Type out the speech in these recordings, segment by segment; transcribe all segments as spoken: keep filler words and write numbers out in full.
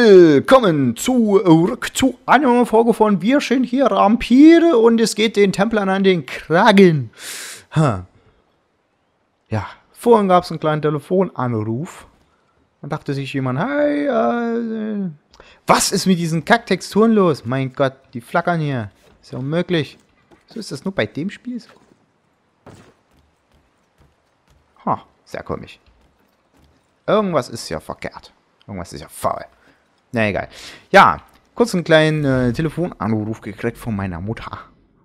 Willkommen zurück zu einer Folge von Wir sind hier Rampire und es geht den Templern an den Kragen. Ha. Ja, vorhin gab es einen kleinen Telefonanruf. Dann dachte sich jemand, hey, äh, was ist mit diesen Kacktexturen los? Mein Gott, die flackern hier. Ist ja unmöglich. So ist das nur bei dem Spiel so. Ha, sehr komisch. Irgendwas ist ja verkehrt. Irgendwas ist ja faul. Na egal. Ja, kurz einen kleinen äh, Telefonanruf gekriegt von meiner Mutter.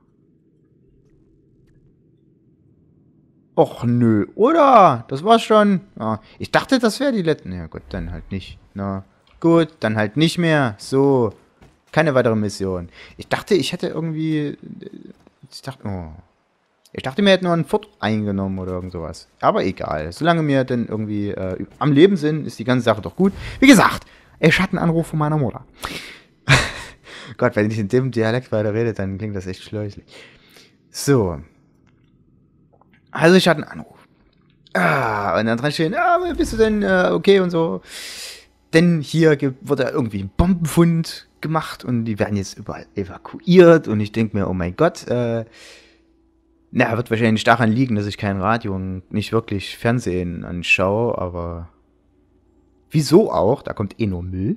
Och nö, oder? Das war's schon. Ja, ich dachte, das wäre die letzte. Ja gut, dann halt nicht. Na gut, dann halt nicht mehr. So, keine weitere Mission. Ich dachte, ich hätte irgendwie... Ich dachte, oh. Ich dachte, wir hätten noch einen Fort eingenommen oder irgend sowas. Aber egal. Solange wir dann irgendwie äh, am Leben sind, ist die ganze Sache doch gut. Wie gesagt, ich hatte einen Anruf von meiner Mutter. Gott, wenn ich in dem Dialekt weiter rede, dann klingt das echt schläuslich. So. Also ich hatte einen Anruf. Ah, und dann dran stehen, ah, bist du denn äh, okay und so. Denn hier wurde irgendwie ein Bombenfund gemacht und die werden jetzt überall evakuiert. Und ich denke mir, oh mein Gott, äh, na, wird wahrscheinlich daran liegen, dass ich kein Radio und nicht wirklich Fernsehen anschaue, aber wieso auch? Da kommt eh nur Müll.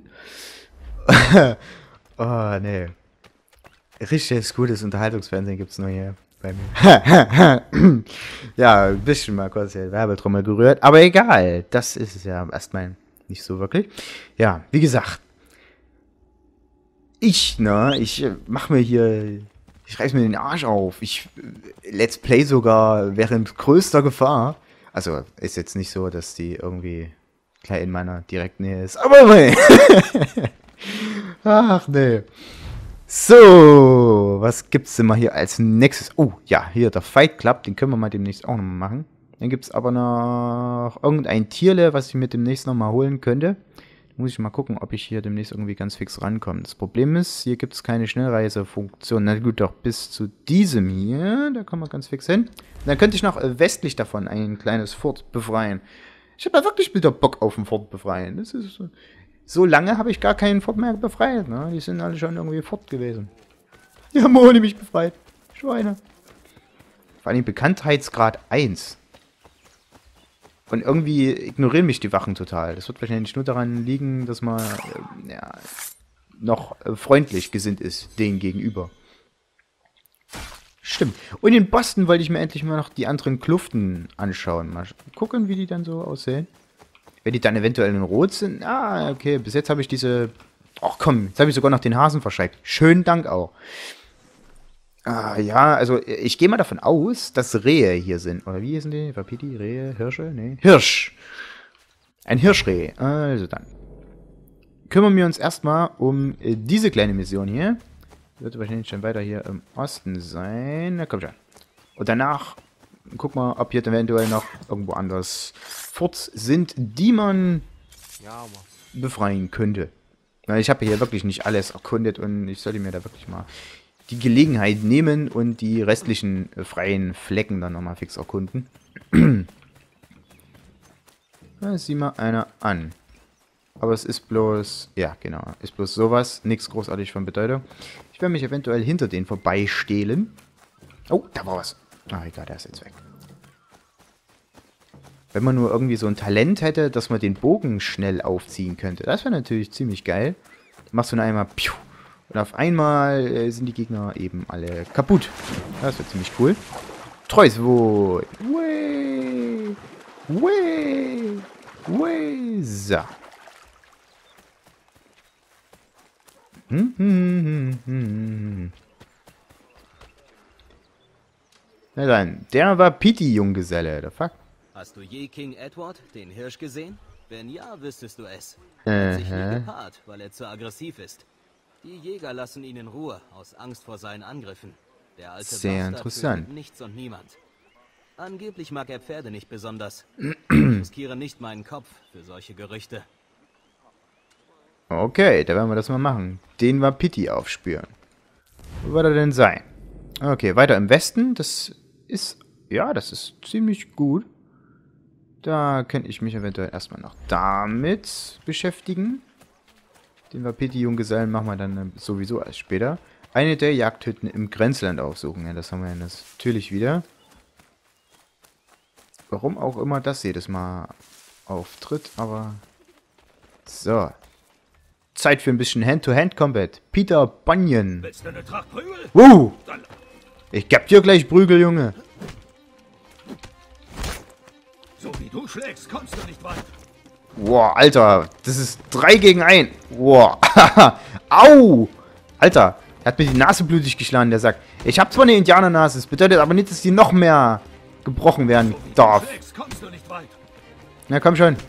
Oh, nee. Richtiges gutes Unterhaltungsfernsehen gibt's nur hier bei mir. Ja, ein bisschen mal kurz die Werbetrommel gerührt, aber egal. Das ist es ja erstmal nicht so wirklich. Ja, wie gesagt. Ich, ne, ich mach mir hier... Ich reiß mir den Arsch auf. Ich Let's Play sogar während größter Gefahr. Also ist jetzt nicht so, dass die irgendwie gleich in meiner direkten Nähe ist. Aber nee. Ach nee. So, was gibt's denn mal hier als nächstes? Oh, ja, hier der Fight Club. Den können wir mal demnächst auch nochmal machen. Dann gibt's aber noch irgendein Tierle, was ich mir demnächst nochmal holen könnte. Muss ich mal gucken, ob ich hier demnächst irgendwie ganz fix rankomme. Das Problem ist, hier gibt es keine Schnellreisefunktion. Na gut, doch bis zu diesem hier. Da kommen wir ganz fix hin. Dann könnte ich noch westlich davon ein kleines Fort befreien. Ich habe da wirklich wieder Bock auf ein Fort befreien. Das ist so, so lange habe ich gar keinen Fort mehr befreit. Ne? Die sind alle schon irgendwie fort gewesen. Die haben ohne mich befreit. Schweine. Vor allem Bekanntheitsgrad eins. Und irgendwie ignorieren mich die Wachen total. Das wird wahrscheinlich nur daran liegen, dass man äh, ja, noch äh, freundlich gesinnt ist, denen gegenüber. Stimmt. Und in Boston wollte ich mir endlich mal noch die anderen Kluften anschauen. Mal gucken, wie die dann so aussehen. Wenn die dann eventuell in Rot sind. Ah, okay. Bis jetzt habe ich diese... Ach komm, jetzt habe ich sogar noch den Hasen verschreckt. Schönen Dank auch. Ah, ja, also ich gehe mal davon aus, dass Rehe hier sind. Oder wie sind die? Wapiti, Rehe, Hirsche? Nee. Hirsch. Ein Hirschreh. Also dann. Kümmern wir uns erstmal um äh, diese kleine Mission hier. Wird wahrscheinlich schon weiter hier im Osten sein. Na komm schon. Und danach guck mal, ob hier eventuell noch irgendwo anders Forts sind, die man befreien könnte. Weil ich habe hier wirklich nicht alles erkundet und ich sollte mir da wirklich mal die Gelegenheit nehmen und die restlichen äh, freien Flecken dann nochmal fix erkunden. Da sieh mal einer an. Aber es ist bloß, ja genau, ist bloß sowas, nichts großartig von Bedeutung. Ich werde mich eventuell hinter den vorbeistehlen. Oh, da war was. Ach egal, der ist jetzt weg. Wenn man nur irgendwie so ein Talent hätte, dass man den Bogen schnell aufziehen könnte. Das wäre natürlich ziemlich geil. Machst du dann einmal, piu, und auf einmal äh, sind die Gegner eben alle kaputt. Das wird ziemlich cool. Treuswohl. Way. Way. Way. So. Hm, hm, hm, hm. Na dann, der war Pity, Junggeselle. The fuck? Hast du je King Edward, den Hirsch, gesehen? Wenn ja, wüsstest du es. Er Er hat sich nie gepaart, weil er zu aggressiv ist. Die Jäger lassen ihn in Ruhe, aus Angst vor seinen Angriffen. Der alte Sehr Bastard interessant. tötet nichts und niemand. Angeblich mag er Pferde nicht besonders. Ich riskiere nicht meinen Kopf für solche Gerüchte. Okay, da werden wir das mal machen. Den war Pity aufspüren. Wo wird er denn sein? Okay, weiter im Westen. Das ist, ja, das ist ziemlich gut. Da könnte ich mich eventuell erstmal noch damit beschäftigen. Den Wapiti-Junggesellen machen wir dann sowieso erst später. Eine der Jagdhütten im Grenzland aufsuchen. Ja, das haben wir ja natürlich wieder. Warum auch immer das jedes Mal auftritt, aber... So. Zeit für ein bisschen Hand-to-Hand-Combat. Peter Bunyan. Willst du eine Tracht Prügel? Wuh! Dann Ich geb dir gleich Prügel, Junge. so wie du schlägst, kommst du nicht weit. Boah, Alter. Das ist drei gegen ein. Boah. Au! Alter. Er hat mir die Nase blutig geschlagen, der sagt. Ich habe zwar eine Indianernase, das bedeutet aber nicht, dass die noch mehr gebrochen werden So wie darf. du schlägst, kommst du nicht weit. Na komm schon.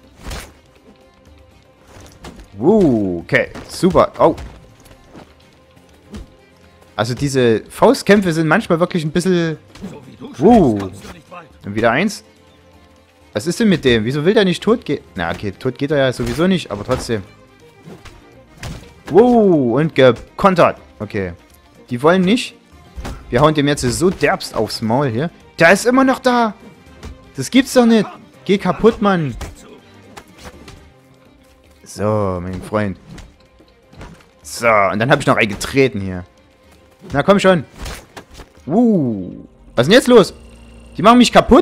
Uh, okay, super. Oh. Also diese Faustkämpfe sind manchmal wirklich ein bisschen... So wie du schlägst, Uh. kommst du nicht weit. Und wieder eins. Was ist denn mit dem? Wieso will der nicht tot gehen? Na okay, tot geht er ja sowieso nicht, aber trotzdem. Wow, und gekontert. Okay. Die wollen nicht. Wir hauen dem jetzt so derbst aufs Maul hier. Der ist immer noch da. Das gibt's doch nicht. Geh kaputt, Mann. So, mein Freund. So, und dann habe ich noch einen getreten hier. Na, komm schon. Uh, was ist denn jetzt los? Die machen mich kaputt?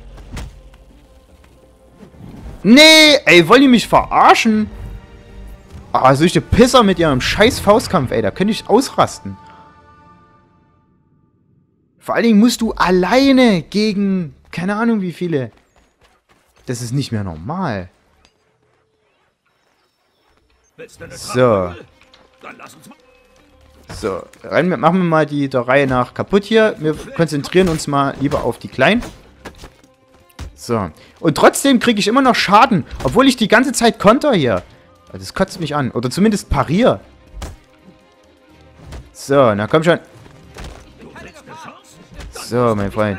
Nee, ey, wollen die mich verarschen? Ah, solche Pisser mit ihrem scheiß Faustkampf, ey, da könnte ich ausrasten. Vor allen Dingen musst du alleine gegen, keine Ahnung wie viele. Das ist nicht mehr normal. Willst du eine Tracht So. Prügel? Dann lass uns mal. So, rein, machen wir mal die der Reihe nach kaputt hier. Wir konzentrieren uns mal lieber auf die Kleinen. So. Und trotzdem kriege ich immer noch Schaden, obwohl ich die ganze Zeit konter hier. Das kotzt mich an. Oder zumindest parier. So, na komm schon. Du willst eine Chance? So, mein Freund.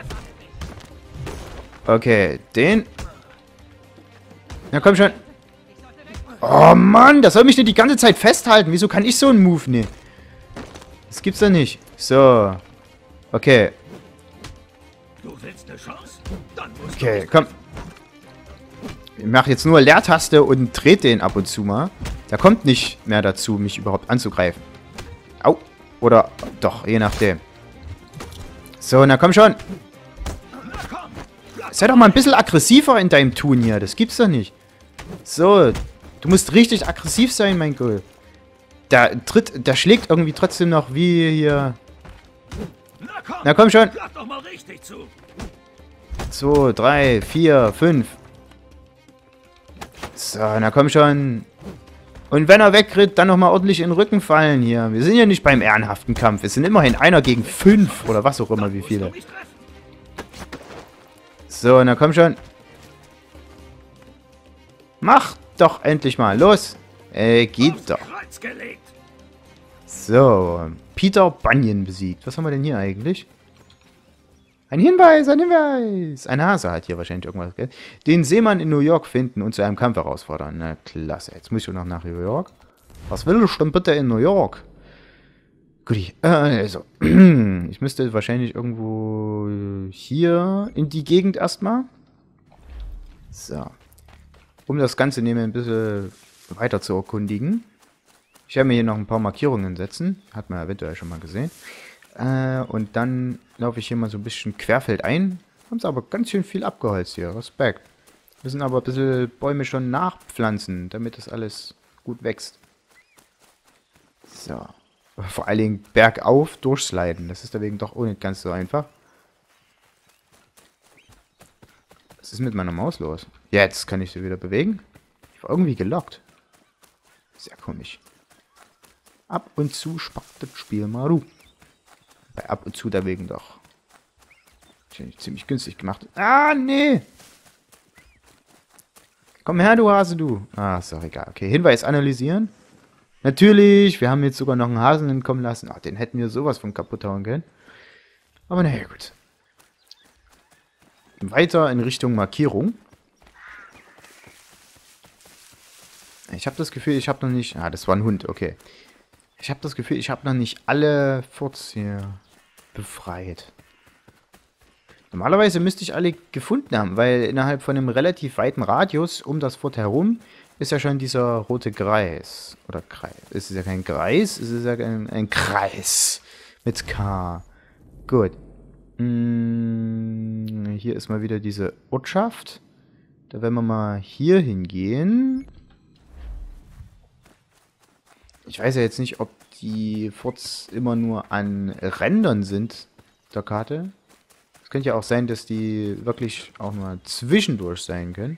Okay, den. Na komm schon. Oh Mann, das soll mich nicht die ganze Zeit festhalten. Wieso kann ich so einen Move nicht? Das gibt's doch nicht. So. Okay. Du willst eine Chance? Dann musst Okay, du komm. Ich mache jetzt nur Leertaste und dreht den ab und zu mal. Da kommt nicht mehr dazu, mich überhaupt anzugreifen. Au. Oder doch, je nachdem. So, na komm schon. Sei doch mal ein bisschen aggressiver in deinem Tun hier. Das gibt's doch nicht. So. Du musst richtig aggressiv sein, mein Girl. Der tritt, der schlägt irgendwie trotzdem noch wie hier. Na komm, Na komm schon. schlag doch mal richtig zu. zwei, drei, vier, fünf. So, na komm schon. Und wenn er wegritt, dann nochmal ordentlich in den Rücken fallen hier. Wir sind ja nicht beim ehrenhaften Kampf. Wir sind immerhin einer gegen fünf oder was auch immer, wie viele. Musst du mich treffen. So, na komm schon. Mach doch endlich mal. Los. Äh, geht doch. Kreuz gelegt. So, Peter Bunyan besiegt. Was haben wir denn hier eigentlich? Ein Hinweis, ein Hinweis. Ein Hase hat hier wahrscheinlich irgendwas, gell? Den Seemann in New York finden und zu einem Kampf herausfordern. Na, klasse. Jetzt muss ich noch nach New York. Was will ich denn bitte in New York? Gut, also. Ich müsste wahrscheinlich irgendwo hier in die Gegend erstmal. So. Um das Ganze nämlich ein bisschen weiter zu erkundigen. Ich werde mir hier noch ein paar Markierungen setzen. Hat man eventuell schon mal gesehen. Äh, und dann laufe ich hier mal so ein bisschen querfeld ein. Haben sie aber ganz schön viel abgeholzt hier. Respekt. Wir müssen aber ein bisschen Bäume schon nachpflanzen, damit das alles gut wächst. So. Vor allen Dingen bergauf durchsliden. Das ist deswegen doch auch nicht ganz so einfach. Was ist mit meiner Maus los? Jetzt kann ich sie wieder bewegen. Ich war irgendwie gelockt. Sehr komisch. Ab und zu spackt das Spiel mal ru. Bei ab und zu deswegen doch. Ziemlich günstig gemacht. Ah, nee. Komm her, du Hase, du. Ah, ist doch egal. Okay, Hinweis analysieren. Natürlich, wir haben jetzt sogar noch einen Hasen entkommen lassen. Ach, den hätten wir sowas von kaputt hauen können. Aber naja, gut. Weiter in Richtung Markierung. Ich habe das Gefühl, ich habe noch nicht... Ah, das war ein Hund, okay. Ich habe das Gefühl, ich habe noch nicht alle Forts hier befreit. Normalerweise müsste ich alle gefunden haben, weil innerhalb von einem relativ weiten Radius um das Fort herum ist ja schon dieser rote Kreis. Oder Kreis. Es ist ja kein Kreis, es ist ja ein, ein Kreis. Mit K. Gut. Hm, hier ist mal wieder diese Ortschaft. Da werden wir mal hier hingehen. Ich weiß ja jetzt nicht, ob die Forts immer nur an Rändern sind der Karte. Es könnte ja auch sein, dass die wirklich auch nur zwischendurch sein können.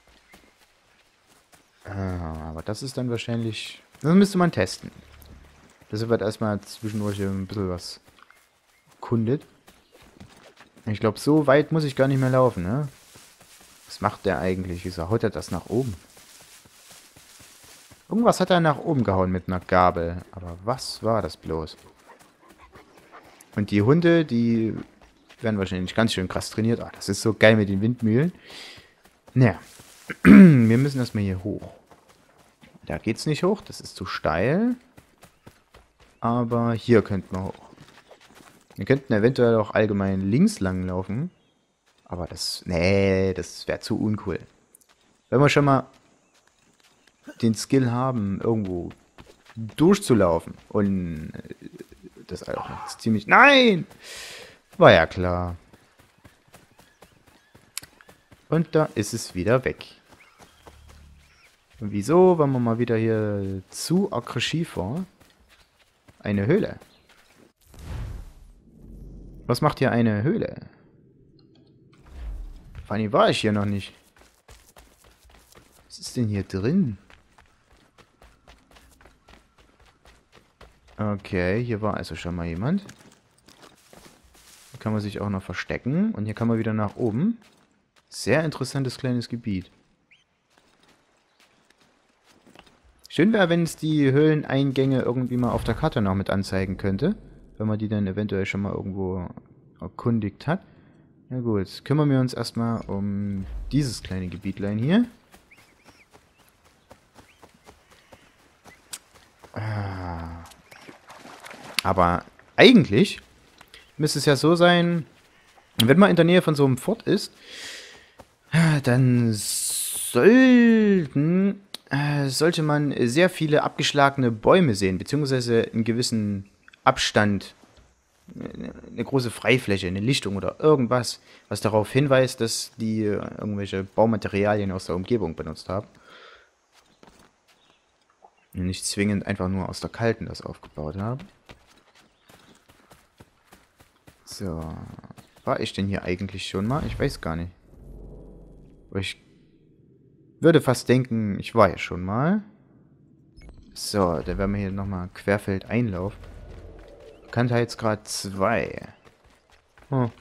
Ah, aber das ist dann wahrscheinlich... Das müsste man testen. Deshalb wird erstmal zwischendurch ein bisschen was kundet. Ich glaube, so weit muss ich gar nicht mehr laufen, ne? Was macht der eigentlich? Wieso haut er das nach oben? Irgendwas hat er nach oben gehauen mit einer Gabel. Aber was war das bloß? Und die Hunde, die werden wahrscheinlich ganz schön krass trainiert. Ah, das ist so geil mit den Windmühlen. Naja. Wir müssen erstmal hier hoch. Da geht's nicht hoch, das ist zu steil. Aber hier könnten wir hoch. Wir könnten eventuell auch allgemein links lang laufen. Aber das... Nee, das wäre zu uncool. Wenn wir schon mal den Skill haben, irgendwo durchzulaufen. Und das auch noch ist ziemlich... Nein! War ja klar. Und da ist es wieder weg. Und wieso, wenn man mal wieder hier zu aggressiv war? Eine Höhle. Was macht hier eine Höhle? Vor allem war ich hier noch nicht. Was ist denn hier drin? Okay, hier war also schon mal jemand. Hier kann man sich auch noch verstecken. Und hier kann man wieder nach oben. Sehr interessantes kleines Gebiet. Schön wäre, wenn es die Höhleneingänge irgendwie mal auf der Karte noch mit anzeigen könnte. Wenn man die dann eventuell schon mal irgendwo erkundigt hat. Na gut, kümmern wir uns erstmal um dieses kleine Gebietlein hier. Aber eigentlich müsste es ja so sein, wenn man in der Nähe von so einem Fort ist, dann sollten... sollte man sehr viele abgeschlagene Bäume sehen, beziehungsweise einen gewissen Abstand, eine große Freifläche, eine Lichtung oder irgendwas, was darauf hinweist, dass die irgendwelche Baumaterialien aus der Umgebung benutzt haben. Und nicht zwingend einfach nur aus der Kalten das aufgebaut haben. So, war ich denn hier eigentlich schon mal? Ich weiß gar nicht. Aber ich würde fast denken, ich war ja schon mal. So, dann werden wir hier nochmal Querfeldeinlauf. Bekanntheitsgrad zwei. Oh.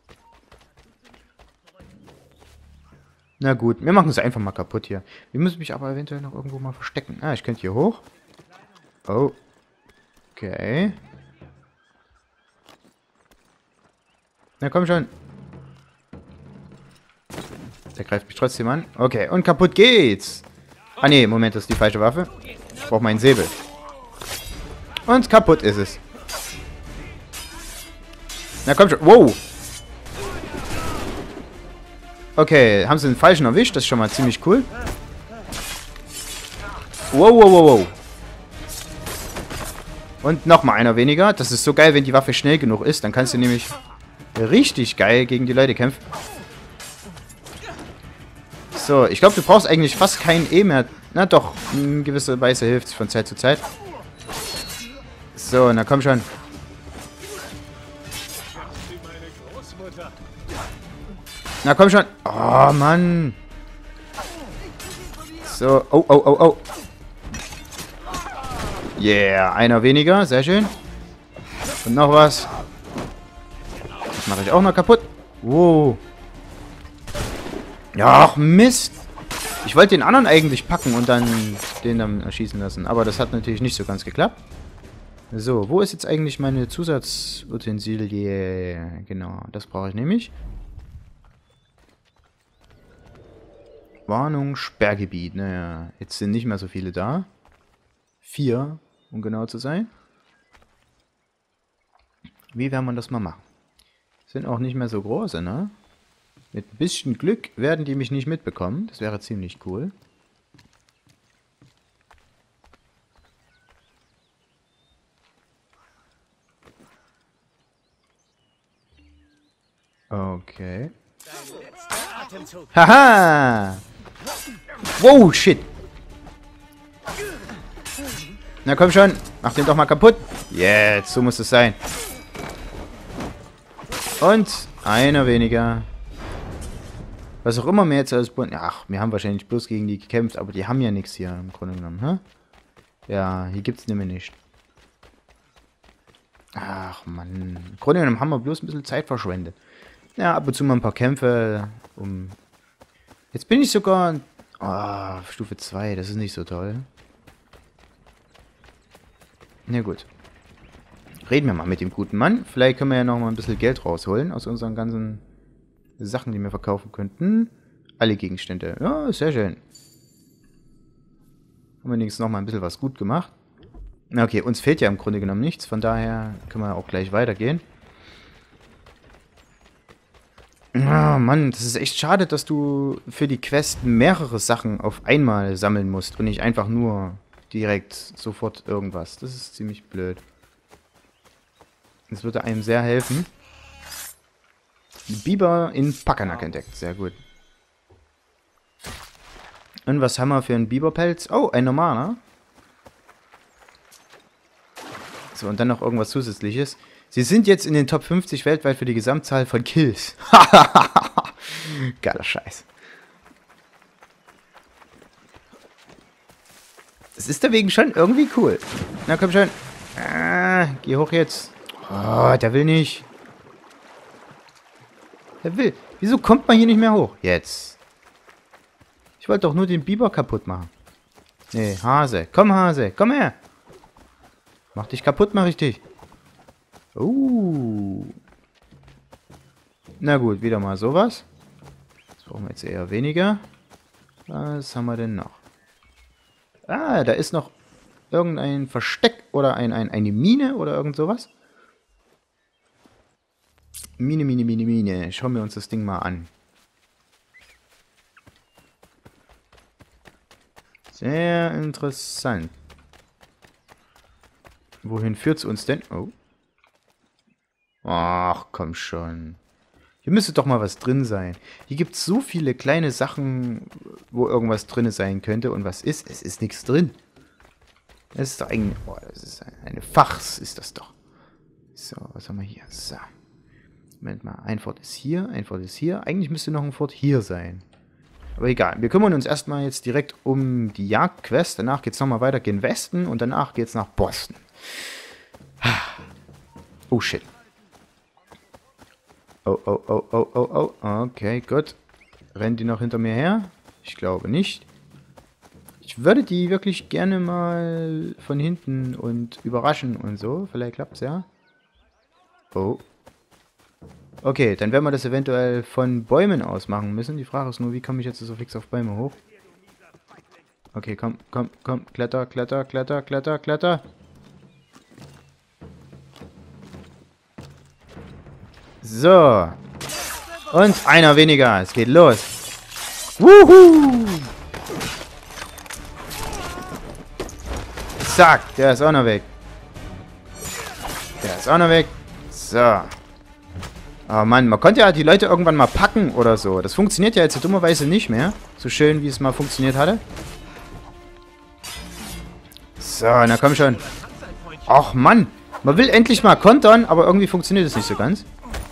Na gut, wir machen es einfach mal kaputt hier. Wir müssen mich aber eventuell noch irgendwo mal verstecken. Ah, ich könnte hier hoch. Oh. Okay. Na komm schon. Der greift mich trotzdem an. Okay, und kaputt geht's. Ah ne, Moment, das ist die falsche Waffe. Ich brauche meinen Säbel. Und kaputt ist es. Na komm schon. Wow. Okay, haben sie den falschen erwischt. Das ist schon mal ziemlich cool. Wow, wow, wow, wow. Und nochmal einer weniger. Das ist so geil, wenn die Waffe schnell genug ist. Dann kannst du nämlich richtig geil gegen die Leute kämpfen. So, ich glaube, du brauchst eigentlich fast kein E mehr. Na doch, in gewisser Weise hilft es von Zeit zu Zeit. So, na komm schon. Na komm schon. Oh, Mann. So, oh, oh, oh, oh. Yeah, einer weniger, sehr schön. Und noch was. Das mache ich auch noch kaputt. Wow. Ach, Mist. Ich wollte den anderen eigentlich packen und dann den dann erschießen lassen. Aber das hat natürlich nicht so ganz geklappt. So, wo ist jetzt eigentlich meine Zusatzutensilie? Genau, das brauche ich nämlich. Warnung, Sperrgebiet. Naja, jetzt sind nicht mehr so viele da. Vier, um genau zu sein. Wie werden wir das mal machen? Sind auch nicht mehr so große, ne? Mit ein bisschen Glück werden die mich nicht mitbekommen. Das wäre ziemlich cool. Okay. Haha! Wow, shit! Na komm schon, mach den doch mal kaputt. Jetzt, so muss es sein. Und einer weniger. Was auch immer wir jetzt als Bund... Ach, wir haben wahrscheinlich bloß gegen die gekämpft, aber die haben ja nichts hier im Grunde genommen, hä? Ja, hier gibt's nämlich nicht. Ach, Mann. Im Grunde genommen haben wir bloß ein bisschen Zeit verschwendet. Ja, ab und zu mal ein paar Kämpfe, um... Jetzt bin ich sogar... Ah, oh, Stufe zwei, das ist nicht so toll. Na gut. Reden wir mal mit dem guten Mann. Vielleicht können wir ja noch mal ein bisschen Geld rausholen aus unseren ganzen Sachen, die wir verkaufen könnten. Alle Gegenstände. Ja, sehr schön. Haben wir wenigstens noch mal ein bisschen was gut gemacht. Okay, uns fehlt ja im Grunde genommen nichts. Von daher können wir auch gleich weitergehen. Ah, Mann, das ist echt schade, dass du für die Quest mehrere Sachen auf einmal sammeln musst und nicht einfach nur direkt sofort irgendwas. Das ist ziemlich blöd. Das würde einem sehr helfen. Biber in Pakanak entdeckt. Sehr gut. Und was haben wir für einen Biberpelz? Oh, ein normaler. So, und dann noch irgendwas Zusätzliches. Sie sind jetzt in den Top fünfzig weltweit für die Gesamtzahl von Kills. Geiler Scheiß. Das ist deswegen schon irgendwie cool. Na komm schon. Ah, geh hoch jetzt. Oh, der will nicht. Der will. Wieso kommt man hier nicht mehr hoch? Jetzt. Ich wollte doch nur den Biber kaputt machen. Nee, Hase. Komm, Hase. Komm her. Mach dich kaputt, mach ich dich. Uh. Na gut, wieder mal sowas. Das brauchen wir jetzt eher weniger. Was haben wir denn noch? Ah, da ist noch irgendein Versteck oder ein, ein, eine Mine oder irgend sowas. Mine, Mine, Mine, Mine. Schauen wir uns das Ding mal an. Sehr interessant. Wohin führt es uns denn? Oh. Ach, komm schon. Hier müsste doch mal was drin sein. Hier gibt es so viele kleine Sachen, wo irgendwas drin sein könnte. Und was ist? Es ist nichts drin. Das ist doch eigentlich... Oh, das ist eine Fachs, ist das doch. So, was haben wir hier? So. Moment mal, ein Fort ist hier, ein Fort ist hier. Eigentlich müsste noch ein Fort hier sein. Aber egal, wir kümmern uns erstmal jetzt direkt um die Jagdquest. Danach geht es nochmal weiter gen Westen und danach geht es nach Boston. Oh, shit. Oh, oh, oh, oh, oh, oh. Okay, gut. Rennen die noch hinter mir her? Ich glaube nicht. Ich würde die wirklich gerne mal von hinten und überraschen und so. Vielleicht klappt es ja. Oh. Okay, dann werden wir das eventuell von Bäumen aus machen müssen. Die Frage ist nur, wie komme ich jetzt so fix auf Bäume hoch? Okay, komm, komm, komm. Kletter, kletter, kletter, kletter, kletter. So. Und einer weniger. Es geht los. Wuhu! Zack, der ist auch noch weg. Der ist auch noch weg. So. Oh Mann, man konnte ja die Leute irgendwann mal packen oder so. Das funktioniert ja jetzt dummerweise nicht mehr. So schön, wie es mal funktioniert hatte. So, na komm schon. Ach Mann, man will endlich mal kontern, aber irgendwie funktioniert es nicht so ganz.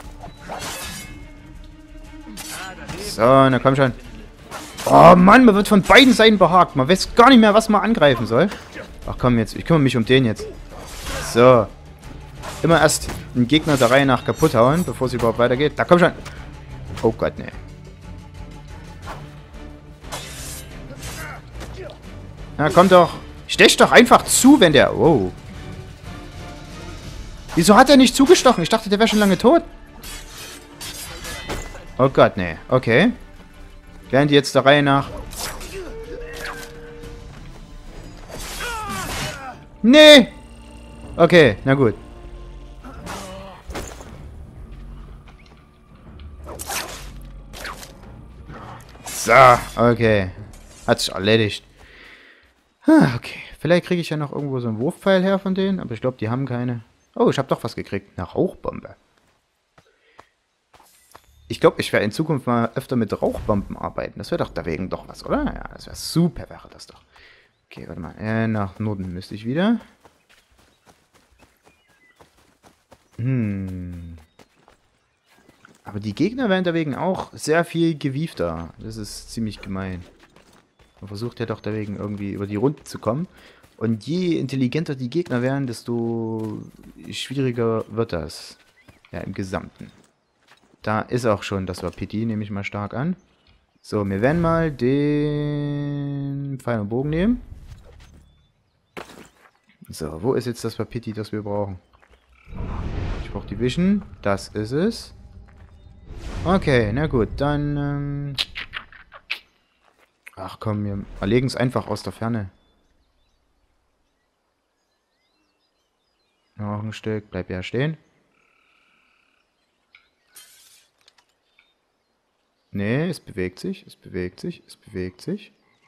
So, na komm schon. Oh Mann, man wird von beiden Seiten behagt. Man weiß gar nicht mehr, was man angreifen soll. Ach komm jetzt, ich kümmere mich um den jetzt. So. Immer erst einen Gegner der Reihe nach kaputt hauen, bevor es überhaupt weitergeht. Da komm schon. Oh Gott, ne. Na komm doch. Stech doch einfach zu, wenn der... Oh. Wieso hat er nicht zugestochen? Ich dachte, der wäre schon lange tot. Oh Gott, ne. Okay. Werden die jetzt der Reihe nach... Nee. Okay, na gut. So, okay. Hat sich erledigt. Ah, okay. Vielleicht kriege ich ja noch irgendwo so einen Wurfpfeil her von denen, aber ich glaube, die haben keine. Oh, ich habe doch was gekriegt. Eine Rauchbombe. ich glaube, ich werde in Zukunft mal öfter mit Rauchbomben arbeiten. Das wäre doch dagegen doch was, oder? Ja, das wäre super, wäre das doch. Okay, warte mal. Äh, nach Norden müsste ich wieder. Hm. Aber die Gegner werden dagegen auch sehr viel gewiefter. Das ist ziemlich gemein. Man versucht ja doch dagegen irgendwie über die Runde zu kommen. Und je intelligenter die Gegner werden, desto schwieriger wird das. Ja, im Gesamten. Da ist auch schon das Wapiti, nehme ich mal stark an. So, wir werden mal den Pfeil und Bogen nehmen. So, wo ist jetzt das Wapiti, das wir brauchen? Ich brauche die Vision. Das ist es. Okay, na gut, dann... Ähm Ach komm, wir erlegen es einfach aus der Ferne. Noch ein Stück, bleib ja stehen. Nee, es bewegt sich, es bewegt sich, es bewegt sich.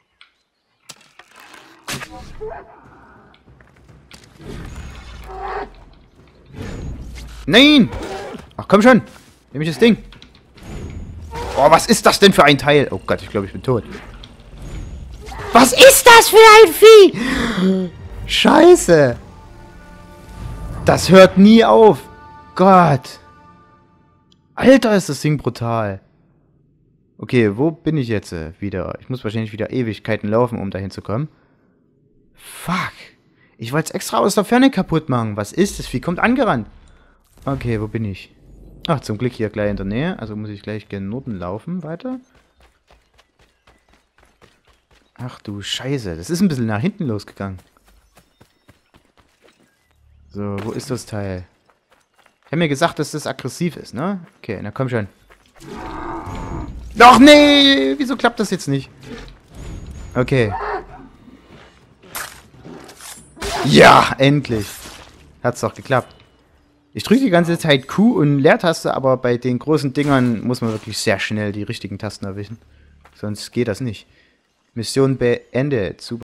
Nein! Ach komm schon! Nimm ich das Ding! Oh, was ist das denn für ein Teil? Oh Gott, ich glaube, ich bin tot. Was ist das für ein Vieh? Scheiße! Das hört nie auf! Gott! Alter, ist das Ding brutal! Okay, wo bin ich jetzt äh, wieder? Ich muss wahrscheinlich wieder Ewigkeiten laufen, um dahin zu kommen. Fuck! Ich wollte es extra aus der Ferne kaputt machen. Was ist das? Wie kommt angerannt? Okay, wo bin ich? Ach, zum Glück hier gleich in der Nähe. Also muss ich gleich gen Norden laufen weiter. Ach du Scheiße. Das ist ein bisschen nach hinten losgegangen. So, wo ist das Teil? Ich habe mir gesagt, dass das aggressiv ist, ne? Okay, na komm schon. Ach nee! Wieso klappt das jetzt nicht? Okay. Ja, endlich. Hat's doch geklappt. Ich drücke die ganze Zeit Q und Leertaste, aber bei den großen Dingern muss man wirklich sehr schnell die richtigen Tasten erwischen. Sonst geht das nicht. Mission beendet. Super.